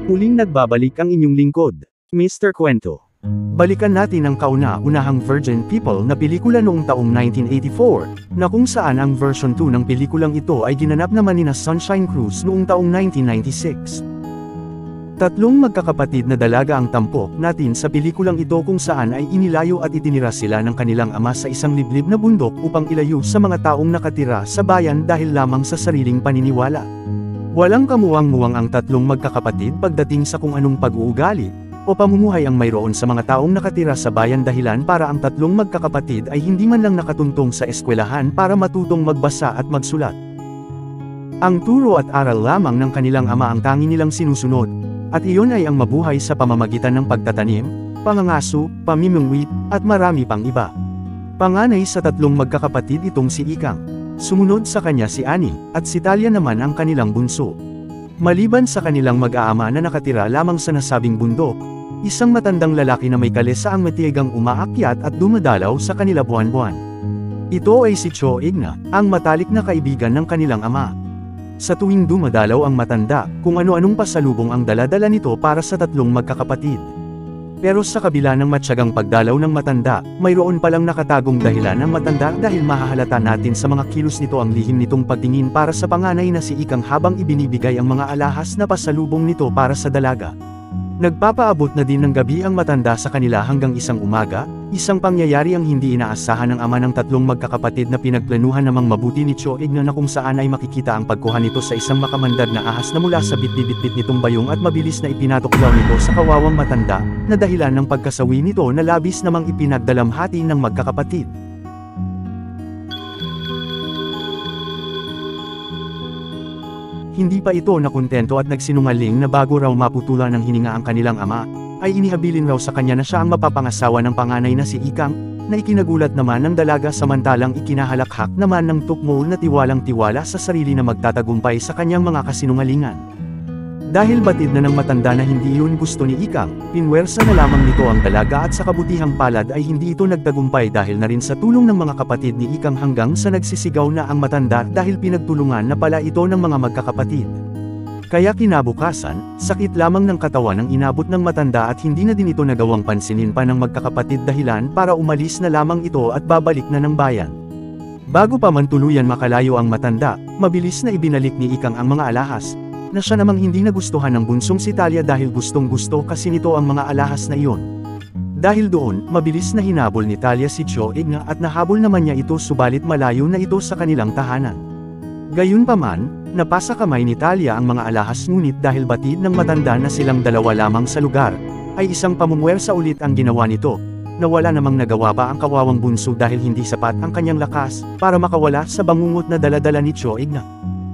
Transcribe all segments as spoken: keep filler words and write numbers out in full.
Muling nagbabalik ang inyong lingkod, Mister Kwento. Balikan natin ang kauna-unahang Virgin People na pelikula noong taong nineteen eighty-four, na kung saan ang version two ng pelikulang ito ay ginanap naman ni na Sunshine Cruz noong taong nineteen ninety-six. Tatlong magkakapatid na dalaga ang tampok natin sa pelikulang ito kung saan ay inilayo at itinira sila ng kanilang ama sa isang liblib na bundok upang ilayo sa mga taong nakatira sa bayan dahil lamang sa sariling paniniwala. Walang kamuwang-muwang ang tatlong magkakapatid pagdating sa kung anong pag-uugali o pamumuhay ang mayroon sa mga taong nakatira sa bayan dahilan para ang tatlong magkakapatid ay hindi man lang nakatuntong sa eskwelahan para matutong magbasa at magsulat. Ang turo at aral lamang ng kanilang ama ang tangi nilang sinusunod, at iyon ay ang mabuhay sa pamamagitan ng pagtatanim, pangangaso, pamimingwit, at marami pang iba. Panganay sa tatlong magkakapatid itong si Ikang. Sumunod sa kanya si Ani, at si Talia naman ang kanilang bunso. Maliban sa kanilang mag-aama na nakatira lamang sa nasabing bundok, isang matandang lalaki na may kalesa ang matiyagang umaakyat at dumadalaw sa kanila buwan-buwan. Ito ay si Cho Igna, ang matalik na kaibigan ng kanilang ama. Sa tuwing dumadalaw ang matanda, kung ano-anong pasalubong ang dala-dala nito para sa tatlong magkakapatid. Pero sa kabila ng matyagang pagdalaw ng matanda, mayroon palang nakatagong dahilan ng matanda dahil mahahalata natin sa mga kilos nito ang lihim nitong pagtingin para sa panganay na si Ikang habang ibinibigay ang mga alahas na pasalubong nito para sa dalaga. Nagpapaabot na din ng gabi ang matanda sa kanila hanggang isang umaga, isang pangyayari ang hindi inaasahan ng ama ng tatlong magkakapatid na pinagplanuhan namang mabuti ni Cho Igna na kung saan ay makikita ang pagkuha nito sa isang makamandad na ahas na mula sa bitbit-bitbit nitong bayong at mabilis na ipinatok daw nito sa kawawang matanda, na dahilan ng pagkasawi nito na labis namang ipinagdalamhati ng magkakapatid. Hindi pa ito nakontento at nagsinungaling na bago raw maputulan ng hininga ang kanilang ama, ay inihabilin raw sa kanya na siya ang mapapangasawa ng panganay na si Ikang, na ikinagulat naman ng dalaga samantalang ikinahalakhak naman ng tukmol na tiwalang tiwala sa sarili na magtatagumpay sa kanyang mga kasinungalingan. Dahil batid na ng matanda na hindi iyon gusto ni Ikang, pinwersa na lamang nito ang dalaga at sa kabutihang palad ay hindi ito nagtagumpay dahil na rin sa tulong ng mga kapatid ni Ikang hanggang sa nagsisigaw na ang matanda dahil pinagtulungan na pala ito ng mga magkakapatid. Kaya kinabukasan, sakit lamang ng katawan ang inabot ng matanda at hindi na din ito nagawang pansinin pa ng magkakapatid dahilan para umalis na lamang ito at babalik na ng bayan. Bago pa man tuluyan makalayo ang matanda, mabilis na ibinalik ni Ikang ang mga alahas, na siya namang hindi nagustuhan ng bunsong si Talia dahil gustong-gusto kasi nito ang mga alahas na iyon. Dahil doon, mabilis na hinabol ni Talia si Cho Igna at nahabol naman niya ito subalit malayo na ito sa kanilang tahanan. Gayunpaman, napasa kamay ni Talia ang mga alahas ngunit dahil batid ng matanda na silang dalawa lamang sa lugar, ay isang pamumuwersa ulit ang ginawa nito, na wala namang nagawa pa ang kawawang bunso dahil hindi sapat ang kanyang lakas para makawala sa bangungot na daladala ni Cho Igna.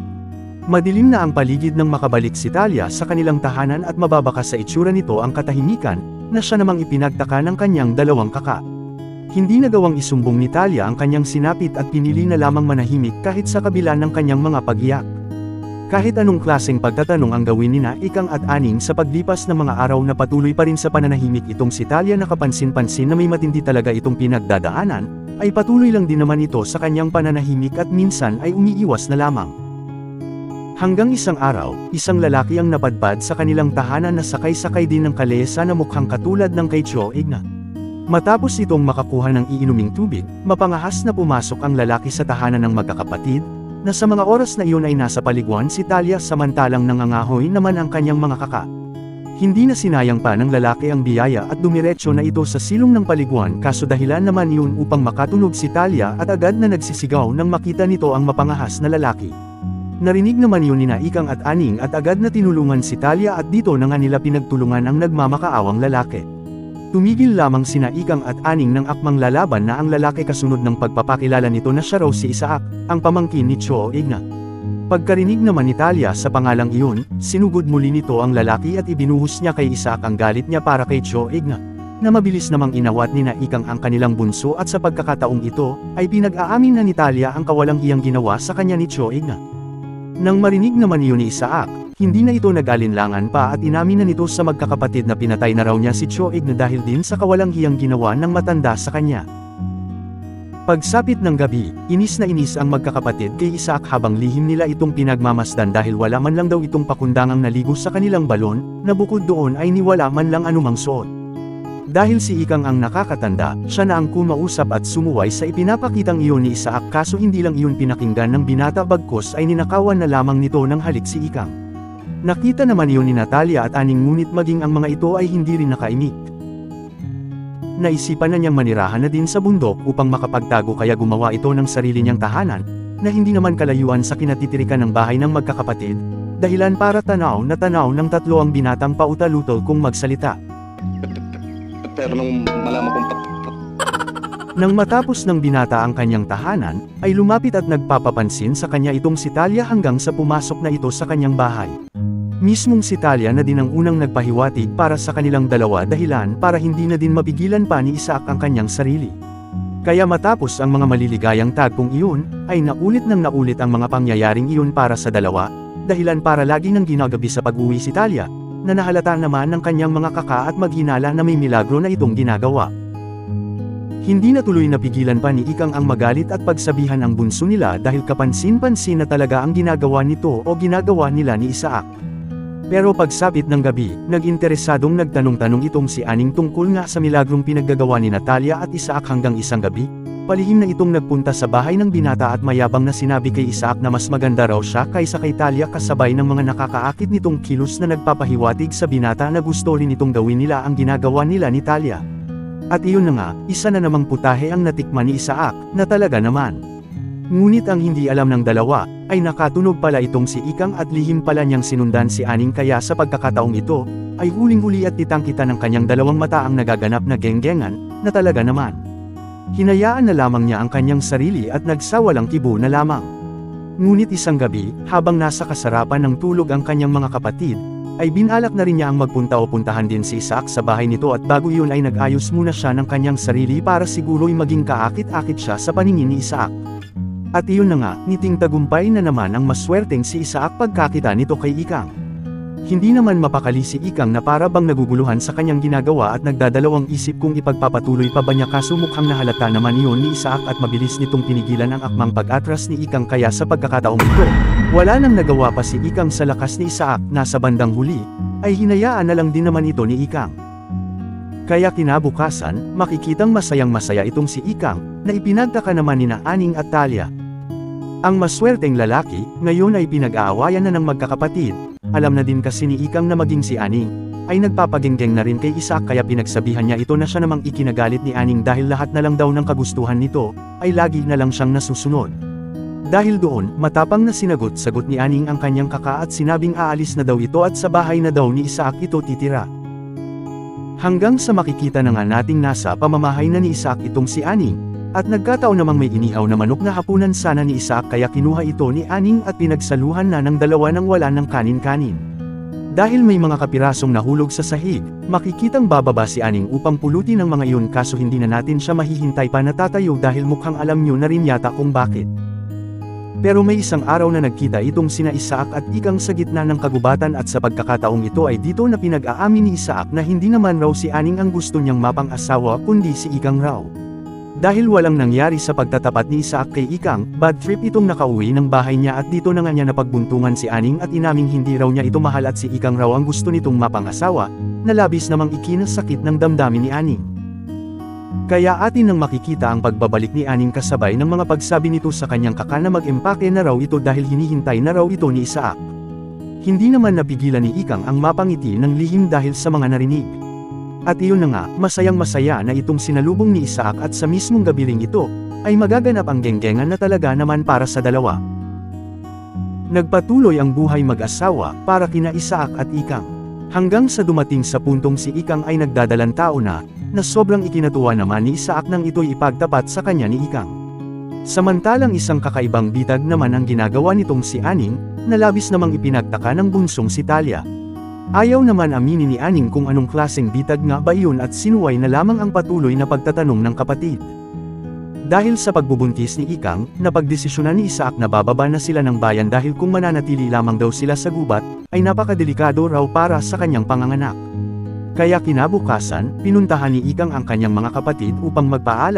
Madilim na ang paligid nang makabalik si Talia sa kanilang tahanan at mababakas sa itsura nito ang katahimikan, na siya namang ipinagtaka ng kanyang dalawang kaka. Hindi nagawang isumbong ni Talia ang kanyang sinapit at pinili na lamang manahimik kahit sa kabila ng kanyang mga pag-iyak. Kahit anong klaseng pagtatanong ang gawin nina Ikang at Aning sa paglipas ng mga araw na patuloy pa rin sa pananahimik itong si Talia na kapansin-pansin na may matindi talaga itong pinagdadaanan, ay patuloy lang din naman ito sa kanyang pananahimik at minsan ay umiiwas na lamang. Hanggang isang araw, isang lalaki ang napadpad sa kanilang tahanan na sakay-sakay din ng kalesa na mukhang katulad ng kay Cho Igna. Matapos itong makakuha ng iinuming tubig, mapangahas na pumasok ang lalaki sa tahanan ng magkakapatid, na sa mga oras na iyon ay nasa paliguan si Talia samantalang nangangahoy naman ang kanyang mga kaka. Hindi na sinayang pa ng lalaki ang biyaya at dumiretso na ito sa silong ng paliguan kaso dahilan naman iyon upang makatunog si Talia at agad na nagsisigaw nang makita nito ang mapangahas na lalaki. Narinig naman yun nina Ikang at Aning at agad na tinulungan si Talia at dito na nga nila pinagtulungan ang nagmamakaawang lalaki. Tumigil lamang sina Ikang at Aning ng akmang lalaban na ang lalaki kasunod ng pagpapakilala nito na siya raw si Isaac, ang pamangkin ni Cho Igna. Pagkarinig naman ni Talia sa pangalang iyon, sinugod muli nito ang lalaki at ibinuhos niya kay Isaac ang galit niya para kay Cho Igna, na mabilis namang inawat ni na Ikang ang kanilang bunso at sa pagkakataong ito, ay pinag-aamin na ni Talia ang kawalang hiyang ginawa sa kanya ni Cho Igna. Nang marinig naman iyon ni Isaac, hindi na ito nag-alinlangan pa at inamin na nito sa magkakapatid na pinatay na raw niya si Cho Igna dahil din sa kawalang hiyang ginawa ng matanda sa kanya. Pagsapit ng gabi, inis na inis ang magkakapatid kay Isaac habang lihim nila itong pinagmamasdan dahil wala man lang daw itong pakundangang naligo sa kanilang balon, na bukod doon ay niwala man lang anumang suot. Dahil si Ikang ang nakakatanda, siya na ang kumausap at sumuway sa ipinapakitang iyon ni Isaac kaso hindi lang iyon pinakinggan ng binata bagkus ay ninakawan na lamang nito ng halik si Ikang. Nakita naman iyon ni Natalia at Aning ngunit maging ang mga ito ay hindi rin nakaimik. Naisipan na niyang manirahan na din sa bundok upang makapagtago kaya gumawa ito ng sarili niyang tahanan, na hindi naman kalayuan sa kinatitirikan ng bahay ng magkakapatid, dahilan para tanaw na tanaw ng tatlo ang binatang pautal-utol kung magsalita. Pero nung malaman kong pat... Nang matapos ng binata ang kanyang tahanan, ay lumapit at nagpapapansin sa kanya itong si Talia hanggang sa pumasok na ito sa kanyang bahay. Mismong si Talia na din ang unang nagpahiwatig para sa kanilang dalawa dahilan para hindi na din mapigilan pa ni Isaac ang kanyang sarili. Kaya matapos ang mga maliligayang tagpong iyon, ay naulit nang naulit ang mga pangyayaring iyon para sa dalawa, dahilan para lagi nang ginagabi sa pag-uwi si Talia, na nahalata naman ng kanyang mga kaka at maghinala na may milagro na itong ginagawa. Hindi na tuloy napigilan pa ni Ikang ang magalit at pagsabihan ang bunso nila dahil kapansin-pansin na talaga ang ginagawa nito o ginagawa nila ni Isaac. Pero pagsapit ng gabi, nag-interesadong nagtanong-tanong itong si Aning tungkol nga sa milagrong pinaggagawa ni Natalia at Isaac hanggang isang gabi, palihim na itong nagpunta sa bahay ng binata at mayabang na sinabi kay Isaac na mas maganda raw siya kaysa kay Talia kasabay ng mga nakakaakit nitong kilos na nagpapahiwatig sa binata na gusto rin itong gawin nila ang ginagawa nila ni Talia. At iyon na nga, isa na namang putahe ang natikman ni Isaac, na talaga naman. Ngunit ang hindi alam ng dalawa, ay nakatunog pala itong si Ikang at lihim pala niyang sinundan si Aning kaya sa pagkakataong ito, ay huling-huli at kitang-kita ng kanyang dalawang mata ang nagaganap na genggengan, na talaga naman. Hinayaan na lamang niya ang kanyang sarili at nagsawalang kibo na lamang. Ngunit isang gabi, habang nasa kasarapan ng tulog ang kanyang mga kapatid, ay binalak na rin niya ang magpunta o puntahan din si Isaac sa bahay nito at bago iyon ay nag-ayos muna siya ng kanyang sarili para siguro'y maging kaakit-akit siya sa paningin ni Isaac. At iyon na nga, ngiting tagumpay na naman ang maswerteng si Isaac pagkakita nito kay Ikang. Hindi naman mapakali si Ikang na para bang naguguluhan sa kanyang ginagawa at nagdadalawang isip kung ipagpapatuloy pa ba niya kaso mukhang nahalata naman iyon ni Isaac at mabilis nitong pinigilan ang akmang pag-atras ni Ikang kaya sa pagkakataong ito, wala nang nagawa pa si Ikang sa lakas ni Isaac na sa bandang huli, ay hinayaan na lang din naman ito ni Ikang. Kaya kinabukasan, makikitang masayang-masaya itong si Ikang, na ipinagtaka naman nina Aning at Talia. Ang maswerteng lalaki, ngayon ay pinag-aawayan na ng magkakapatid, alam na din kasi ni Ikang na maging si Aning, ay nagpapagenggeng na rin kay Isaac kaya pinagsabihan niya ito na siya namang ikinagalit ni Aning dahil lahat na lang daw ng kagustuhan nito, ay lagi na lang siyang nasusunod. Dahil doon, matapang na sinagot-sagot ni Aning ang kanyang kaka at sinabing aalis na daw ito at sa bahay na daw ni Isaac ito titira. Hanggang sa makikita na nga nating nasa pamamahay na ni Isaac itong si Aning, at nagkataon namang may inihaw na manok na hapunan sana ni Isaac kaya kinuha ito ni Aning at pinagsaluhan na ng dalawa nang wala ng kanin-kanin. Dahil may mga kapirasong nahulog sa sahig, makikitang bababa si Aning upang pulutin ang mga iyon kaso hindi na natin siya mahihintay pa na tatayo dahil mukhang alam nyo na rin yata kung bakit. Pero may isang araw na nagkita itong sina Isaac at Ikang sa gitna ng kagubatan at sa pagkakataong ito ay dito na pinag-aamin ni Isaac na hindi naman raw si Aning ang gusto niyang mapang-asawa kundi si Ikang raw. Dahil walang nangyari sa pagtatapat ni Isaac kay Ikang, bad trip itong nakauwi ng bahay niya at dito na nga niya napagbuntungan si Aning at inaming hindi raw niya ito mahal at si Ikang raw ang gusto nitong mapang-asawa, na labis namang ikinasakit ng damdamin ni Aning. Kaya atin nang makikita ang pagbabalik ni Aning kasabay ng mga pagsabi nito sa kanyang kaka na mag-empake na raw ito dahil hinihintay na raw ito ni Isaac. Hindi naman napigilan ni Ikang ang mapangiti ng lihim dahil sa mga narinig. At iyon na nga, masayang-masaya na itong sinalubong ni Isaac at sa mismong gabiling ito, ay magaganap ang genggengan na talaga naman para sa dalawa. Nagpatuloy ang buhay mag-asawa para kina Isaac at Ikang. Hanggang sa dumating sa puntong si Ikang ay nagdadalang tao na, na sobrang ikinatuwa naman ni Isaac nang ito'y ipagtapat sa kanya ni Ikang. Samantalang isang kakaibang bitag naman ang ginagawa nitong si Aning, na labis namang ipinagtaka ng bunsong si Talia. Ayaw naman aminin ni Aning kung anong klaseng bitag nga ba iyon at sinuway na lamang ang patuloy na pagtatanong ng kapatid. Dahil sa pagbubuntis ni Ikang, napagdesisyonan ni Isaac na bababa na sila ng bayan dahil kung mananatili lamang daw sila sa gubat, ay napakadelikado raw para sa kanyang panganganak. Kaya kinabukasan, pinuntahan ni Ikang ang kanyang mga kapatid upang magpaalam,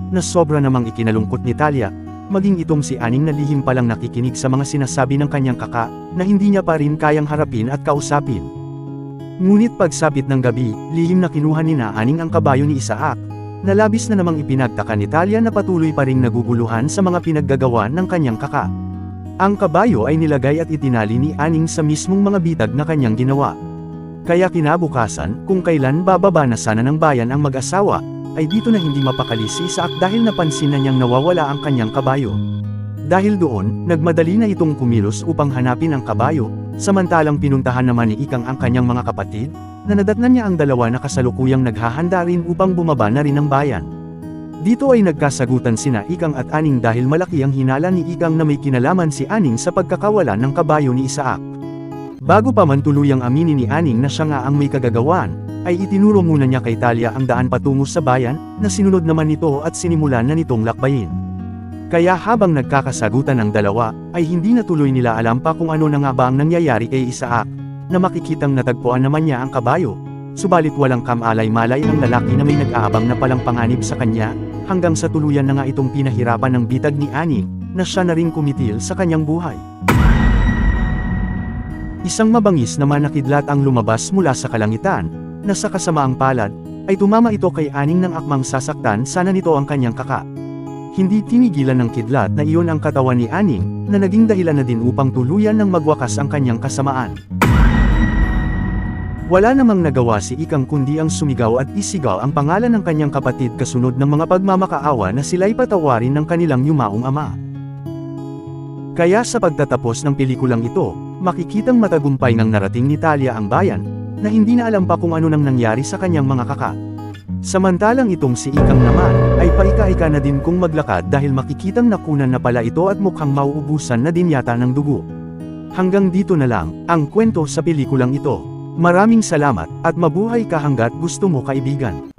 na sobra namang ikinalungkot ni Talia, maging itong si Aning na lihim palang nakikinig sa mga sinasabi ng kanyang kaka, na hindi niya pa rin kayang harapin at kausapin. Ngunit pagsapit ng gabi, lihim na kinuha ni na Aning ang kabayo ni Isaac, na labis na namang ipinagtaka ni Talia na patuloy pa ring naguguluhan sa mga pinaggagawa ng kanyang kaka. Ang kabayo ay nilagay at itinali ni Aning sa mismong mga bitag na kanyang ginawa. Kaya kinabukasan, kung kailan bababa na sana ng bayan ang mag-asawa, ay dito na hindi mapakali si Isaac dahil napansin na niyang nawawala ang kanyang kabayo. Dahil doon, nagmadali na itong kumilos upang hanapin ang kabayo, samantalang pinuntahan naman ni Ikang ang kanyang mga kapatid, na nadatnan niya ang dalawa na kasalukuyang naghahanda rin upang bumaba na rin ang bayan. Dito ay nagkasagutan sina Ikang at Aning dahil malaki ang hinala ni Ikang na may kinalaman si Aning sa pagkakawala ng kabayo ni Isaac. Bago pa man tuluyang aminin ni Aning na siya nga ang may kagagawan, ay itinuro muna niya kay Talia ang daan patungo sa bayan, na sinunod naman nito at sinimulan na nitong lakbayin. Kaya habang nagkakasagutan ang dalawa, ay hindi na tuloy nila alam pa kung ano na nga ba ang nangyayari kay Isaac, na makikitang natagpuan naman niya ang kabayo, subalit walang kamalay-malay ang lalaki na may nag-aabang na palang panganib sa kanya, hanggang sa tuluyan na nga itong pinahirapan ng bitag ni Aning, na siya na ring kumitil sa kanyang buhay. Isang mabangis naman na kidlat ang lumabas mula sa kalangitan, na sa kasamaang palad, ay tumama ito kay Aning ng akmang sasaktan sana nito ang kanyang kaka. Hindi tinigilan ng kidlat na iyon ang katawan ni Aning, na naging dahilan na din upang tuluyan ng magwakas ang kanyang kasamaan. Wala namang nagawa si Ikang kundi ang sumigaw at isigaw ang pangalan ng kanyang kapatid kasunod ng mga pagmamakaawa na sila'y patawarin ng kanilang yumaong ama. Kaya sa pagtatapos ng pelikulang ito, makikitang matagumpay ng narating ni Talia ang bayan, na hindi na alam pa kung ano nang nangyari sa kanyang mga kaka. Samantalang itong si Ikang naman, ay paika-ika na din kung maglakad dahil makikitang nakunan na pala ito at mukhang mauubusan na din yata ng dugo. Hanggang dito na lang, ang kwento sa pelikulang ito. Maraming salamat, at mabuhay ka hanggat gusto mo kaibigan.